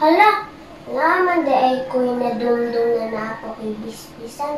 Hala, naman di ay ko'y nadungdong na napo kay bisbisan.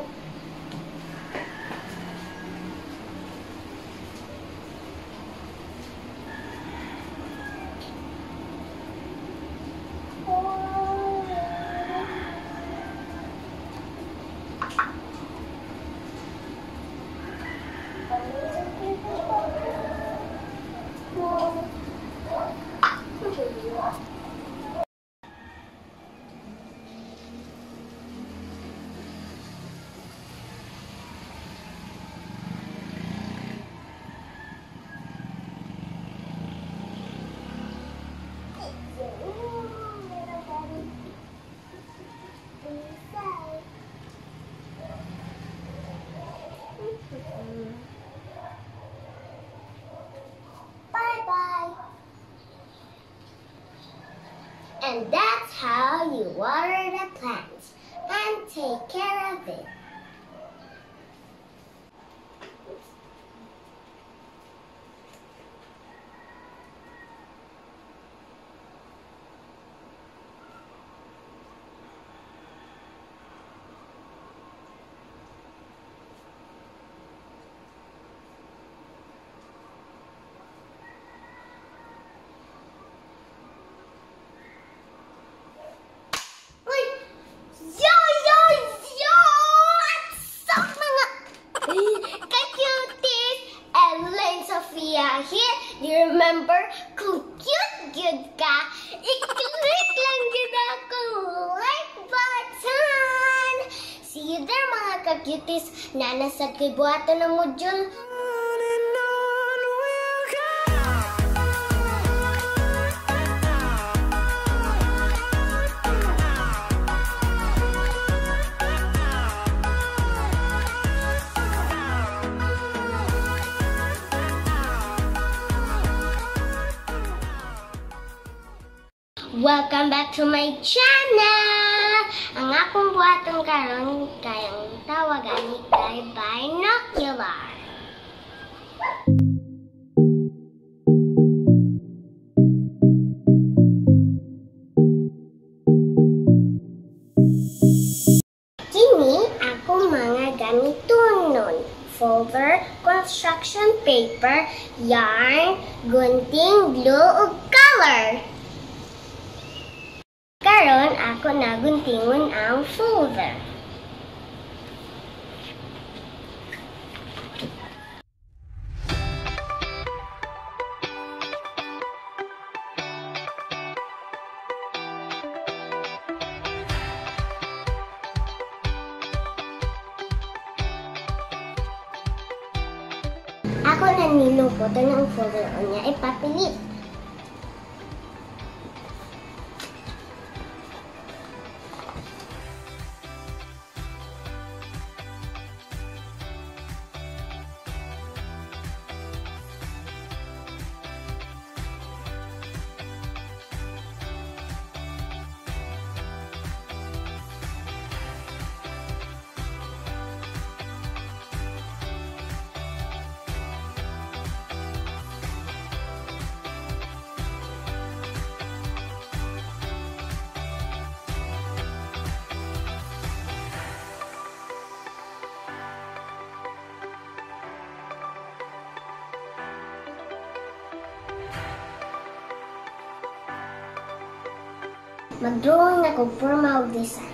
Bye-bye. And that's how you water the plants and take care of it. Ellaine Sofia here. Do you remember kung cute ka? I-click lang yun ako like button. See you there mga ka-cuties. Nanasad kay buhato ng module. Welcome back to my channel! Ang akong buhatong karon kayang tawagan ni kay Binocular. Kini ako mga gamiton nun. Folder, construction paper, yarn, gunting, glue, ug color. Karon ako naguntingon ang folder. Ako na niluputan ng folder o niya ipapilit. Mag-drawing na kung forma o design.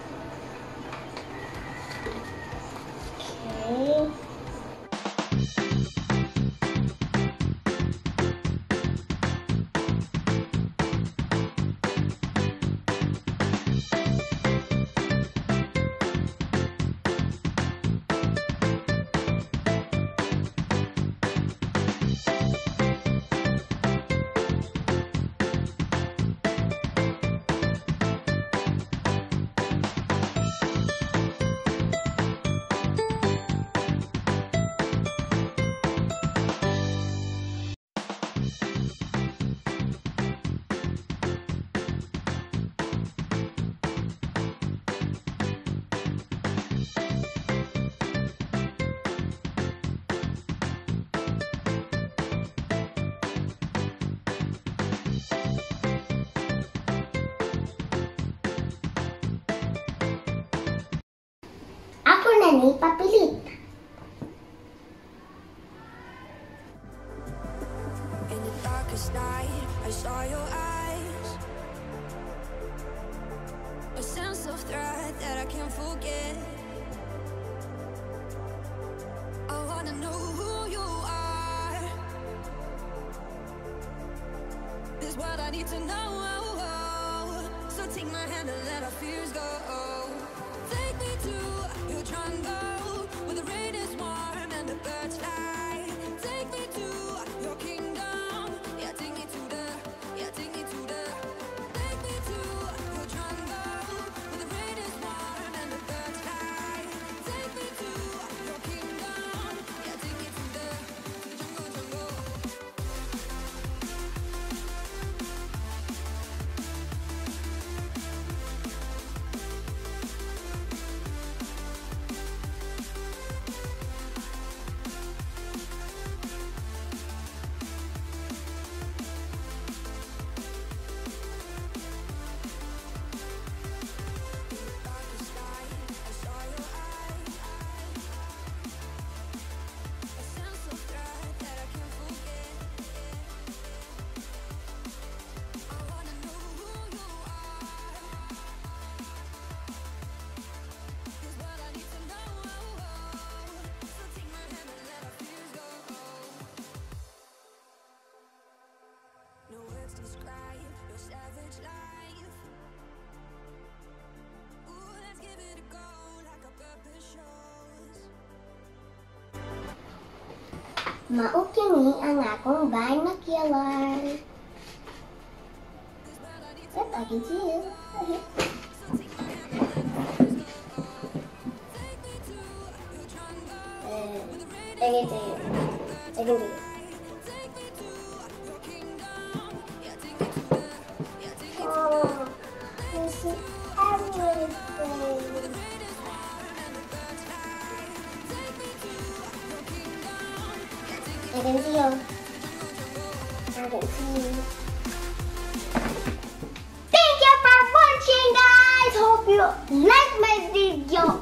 Okay. ni papilit. In the darkest night, I saw your eyes. A sense of threat that I can't forget. I wanna know who you are. This is what I need to know. So take my hand and let our fears go. Take me to your jungle, where the rain is warm and the birds fly. Take me to your kingdom. Yeah, take me to the. Yeah, take me to the. Take me to your jungle, where the rain is warm and the birds fly. Take me to your kingdom. Yeah, take me to the jungle. Describe your savage life. Ooh, let's give it a go like a purpose shows. Mao kini ang akong binocular. Yep, I can see you. I can see you. I can see you. Oh, I see everything. I can see you. I can see you. Thank you for watching, guys. Hope you like my video.